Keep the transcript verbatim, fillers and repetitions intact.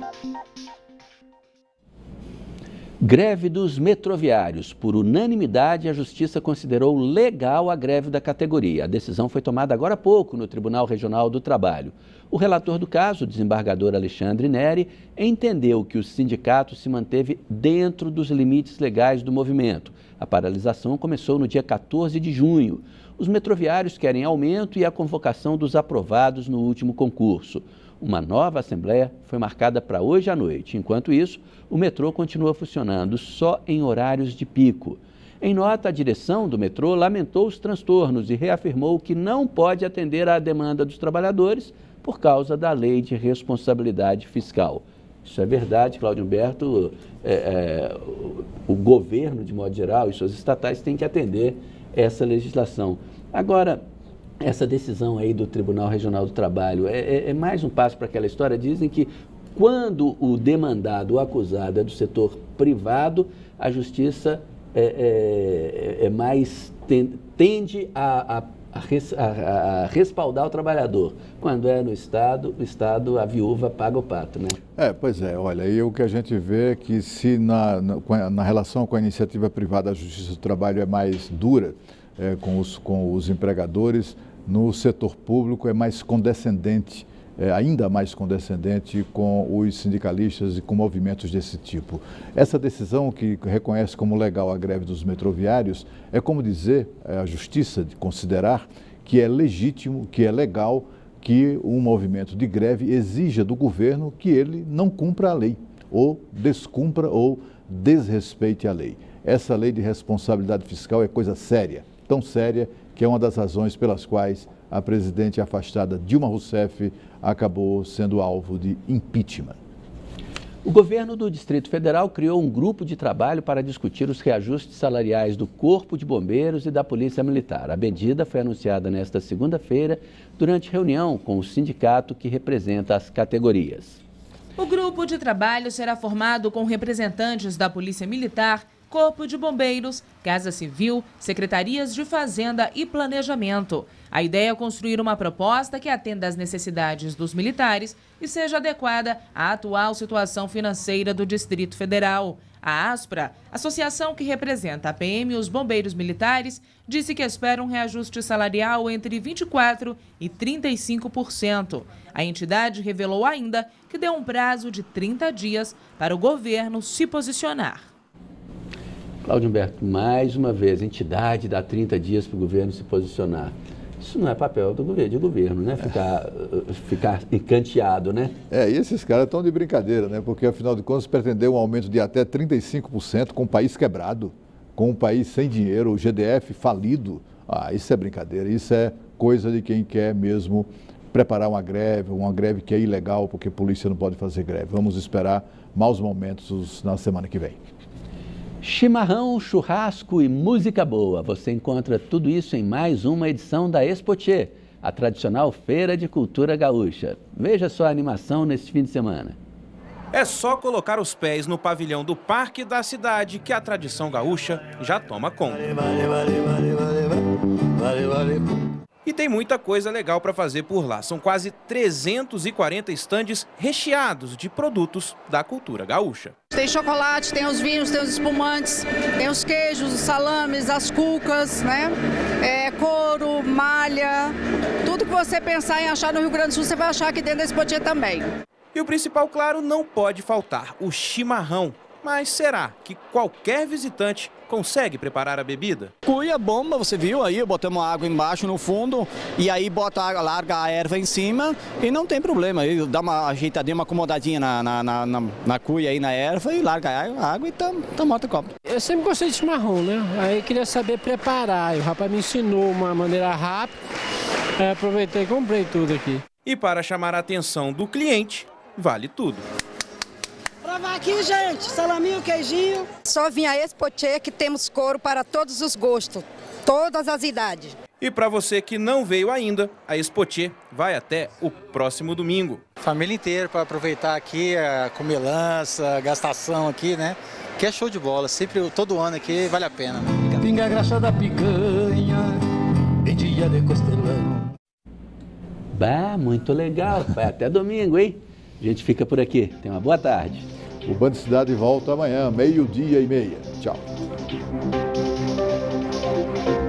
Greve dos metroviários. Por unanimidade, a Justiça considerou legal a greve da categoria. A decisão foi tomada agora há pouco no Tribunal Regional do Trabalho. O relator do caso, o desembargador Alexandre Neri, entendeu que o sindicato se manteve dentro dos limites legais do movimento. A paralisação começou no dia quatorze de junho. Os metroviários querem aumento e a convocação dos aprovados no último concurso. Uma nova assembleia foi marcada para hoje à noite. Enquanto isso, o metrô continua funcionando só em horários de pico. Em nota, a direção do metrô lamentou os transtornos e reafirmou que não pode atender à demanda dos trabalhadores por causa da lei de responsabilidade fiscal. Isso é verdade, Cláudio Humberto. É, é, o governo, de modo geral, e suas estatais têm que atender essa legislação. Agora, essa decisão aí do Tribunal Regional do Trabalho é, é, é mais um passo para aquela história. Dizem que quando o demandado, o acusado é do setor privado, a justiça é, é, é mais ten, tende a, a, a, res, a, a respaldar o trabalhador. Quando é no Estado, o Estado, a viúva paga o pato, né? É, pois é, olha, e o que a gente vê é que se na, na, na relação com a iniciativa privada a Justiça do Trabalho é mais dura é, com, os, com os empregadores, no setor público é mais condescendente, é, ainda mais condescendente com os sindicalistas e com movimentos desse tipo. Essa decisão que reconhece como legal a greve dos metroviários é como dizer, é, a justiça de considerar que é legítimo, que é legal que um movimento de greve exija do governo que ele não cumpra a lei, ou descumpra ou desrespeite a lei. Essa lei de responsabilidade fiscal é coisa séria, tão séria que é uma das razões pelas quais a presidente afastada Dilma Rousseff acabou sendo alvo de impeachment. O governo do Distrito Federal criou um grupo de trabalho para discutir os reajustes salariais do Corpo de Bombeiros e da Polícia Militar. A medida foi anunciada nesta segunda-feira durante reunião com o sindicato que representa as categorias. O grupo de trabalho será formado com representantes da Polícia Militar, Corpo de Bombeiros, Casa Civil, Secretarias de Fazenda e Planejamento. A ideia é construir uma proposta que atenda às necessidades dos militares e seja adequada à atual situação financeira do Distrito Federal. A ASPRA, associação que representa a P M e os bombeiros militares, disse que espera um reajuste salarial entre vinte e quatro por cento e trinta e cinco por cento. A entidade revelou ainda que deu um prazo de trinta dias para o governo se posicionar. Cláudio Humberto, mais uma vez, a entidade dá trinta dias para o governo se posicionar. Isso não é papel do governo, de governo, né? Ficar, é. ficar encanteado, né? É, e esses caras estão de brincadeira, né? Porque, afinal de contas, pretender um aumento de até trinta e cinco por cento com o país quebrado, com um país sem dinheiro, o G D F falido. Ah, isso é brincadeira, isso é coisa de quem quer mesmo preparar uma greve, uma greve que é ilegal, porque a polícia não pode fazer greve. Vamos esperar maus momentos na semana que vem. Chimarrão, churrasco e música boa. Você encontra tudo isso em mais uma edição da Expotiê, a tradicional feira de cultura gaúcha. Veja só a animação neste fim de semana. É só colocar os pés no pavilhão do Parque da Cidade que a tradição gaúcha já toma conta. E tem muita coisa legal para fazer por lá. São quase trezentos e quarenta estandes recheados de produtos da cultura gaúcha. Tem chocolate, tem os vinhos, tem os espumantes, tem os queijos, os salames, as cucas, né? É, couro, malha, tudo que você pensar em achar no Rio Grande do Sul, você vai achar aqui dentro da Expotiê também. E o principal, claro, não pode faltar, o chimarrão. Mas será que qualquer visitante consegue preparar a bebida? Cuia, bomba, você viu aí, botamos água embaixo no fundo e aí bota a, larga a erva em cima e não tem problema. Aí dá uma ajeitadinha, uma acomodadinha na, na, na, na, na cuia aí na erva e larga a água e tá, tá morta a copa. Eu sempre gostei de chimarrão, né? Aí queria saber preparar. O rapaz me ensinou uma maneira rápida, aí aproveitei e comprei tudo aqui. E para chamar a atenção do cliente, vale tudo. Provar aqui, gente, salaminho, queijinho. Só vim a Expotiê que temos couro para todos os gostos, todas as idades. E para você que não veio ainda, a Expotiê vai até o próximo domingo. Família inteira para aproveitar aqui, a comilança, a gastação aqui, né? Que é show de bola, sempre, todo ano aqui vale a pena. Pinga graxa da picanha, em dia de costelão. Bah, muito legal, vai até domingo, hein? A gente fica por aqui. Tenha uma boa tarde. O Band Cidade volta amanhã, meio-dia e meia. Tchau.